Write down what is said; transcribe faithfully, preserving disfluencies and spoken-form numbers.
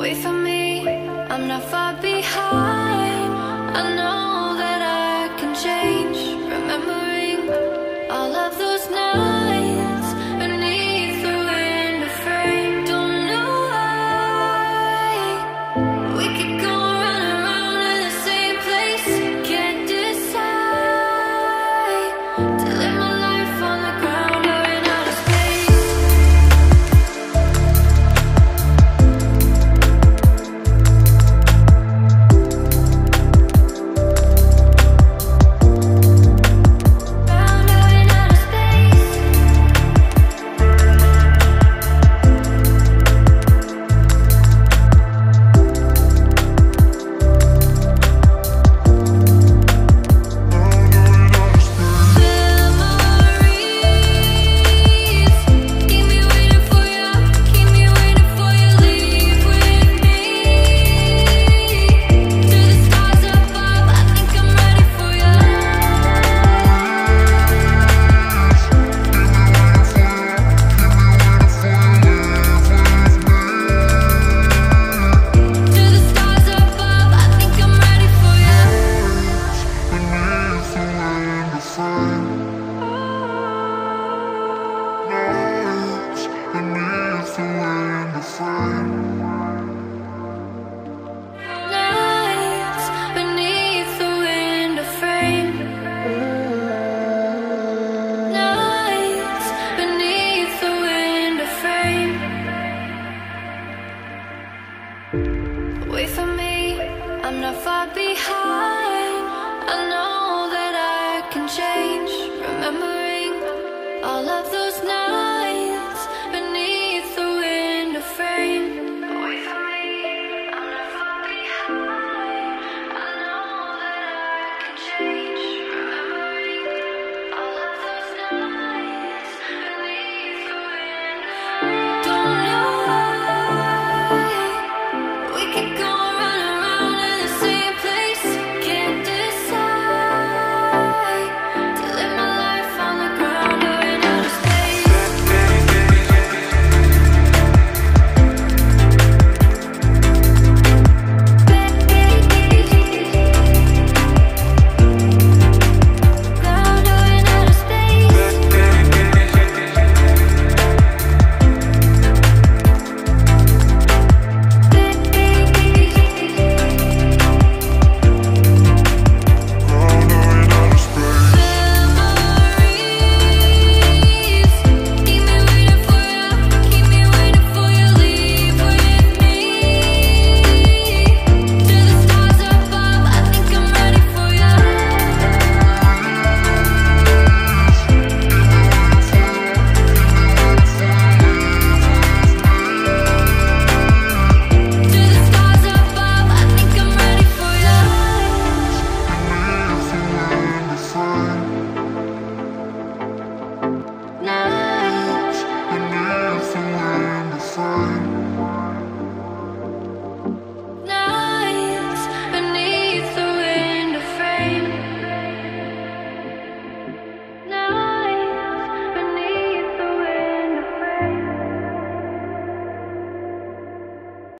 wait for me, I'm not far behind. I know that I can change, remembering all of those nights beneath the window frame. Don't know why we keep going round and round in the same place. Can't decide to live my life on the ground or in outer space. Round or in outer space. Memories keep me waiting for you, keep me waiting for you. Leave with me to the stars above. I think I'm ready for you. To the stars above. I think I'm ready for you. Beneath the wind of fire.